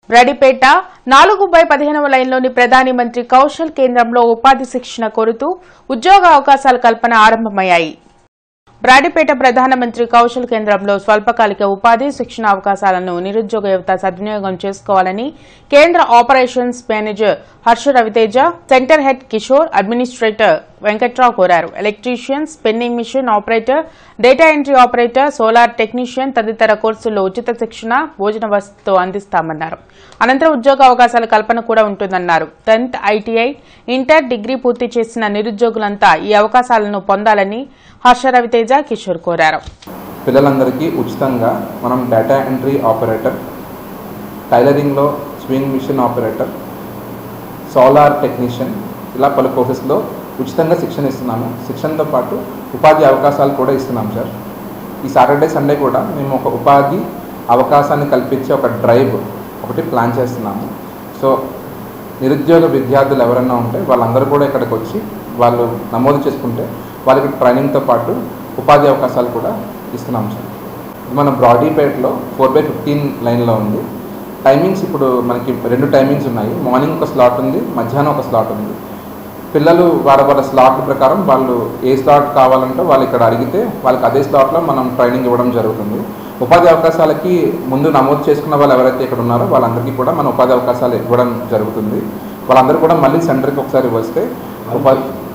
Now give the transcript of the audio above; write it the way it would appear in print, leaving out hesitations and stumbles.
బ్రాడీపేట 4/15వ లైన్లోని ప్రధాని మంత్రి కౌశల్ కేంద్రంలో ఉపాధి శిక్షణ కోరుతూ ఉద్యోగ అవకాశాల కల్పన ఆరంభమయ్యాయి. బ్రాడీపేట ప్రధానమంత్రి కౌశల్ కేంద్రంలో స్వల్పకాలిక ఉపాధి శిక్షణ అవకాశాలను నిరుద్యోగ యువత సద్వినియోగం చేసుకోవాలని కేంద్ర operations manager Harsha Raviteja, center head Kishore, administrator Venkatrao కోరారు. Electrician, spinning machine operator, data entry operator, solar technician తదితర కోర్సుల్లో ఉచిత శిక్షణ, భోజన వసతితో అందిస్తామన్నారు. అనంతరం ఉద్యోగ అవకాశాల కల్పన కూడా ఉంటుందన్నారు. 10th ఐటీఐ, ఇంటర్, డిగ్రీ పూర్తి చేసిన నిరుద్యోగులంతా ఈ అవకాశాలను పొందాలని హర్ష రవితేజ, కిషోర్ కోరారు. పిల్లలందరికీ ఉచితంగా మనం డేటా ఎంట్రీ ఆపరేటర్, టైలరింగ్లో swing machine operator, solar technician ఇలా పలు కోర్సెస్లో ఉచితంగా శిక్షణ ఇస్తున్నాము. శిక్షణతో పాటు ఉపాధి అవకాశాలు కూడా ఇస్తున్నాం సార్. ఈ సాటర్డే సండే కూడా మేము ఒక ఉపాధి అవకాశాన్ని కల్పించే ఒక డ్రైవ్ ఒకటి ప్లాన్ చేస్తున్నాము. సో నిరుద్యోగ విద్యార్థులు ఎవరైనా ఉంటే వాళ్ళందరూ కూడా ఇక్కడికి వచ్చి వాళ్ళు నమోదు చేసుకుంటే వాళ్ళకి ట్రైనింగ్తో పాటు ఉపాధి అవకాశాలు కూడా ఇస్తున్నాము సార్. మన బ్రాడీపేటలో 4/15 లైన్లో ఉంది. టైమింగ్స్ ఇప్పుడు మనకి 2 టైమింగ్స్ ఉన్నాయి. మార్నింగ్ ఒక స్లాట్ ఉంది, మధ్యాహ్నం ఒక స్లాట్ ఉంది. పిల్లలు వాళ్ళ స్లాట్ ప్రకారం వాళ్ళు ఏ స్లాట్ కావాలంటే వాళ్ళు ఇక్కడ అడిగితే వాళ్ళకి అదే స్లాట్లో మనం ట్రైనింగ్ ఇవ్వడం జరుగుతుంది. ఉపాధి అవకాశాలకి ముందు నమోదు చేసుకున్న వాళ్ళు ఎవరైతే ఇక్కడ ఉన్నారో వాళ్ళందరికీ కూడా మన ఉపాధి అవకాశాలు ఇవ్వడం జరుగుతుంది. వాళ్ళందరూ కూడా మళ్ళీ సెంటర్కి ఒకసారి వస్తే ఉపాధి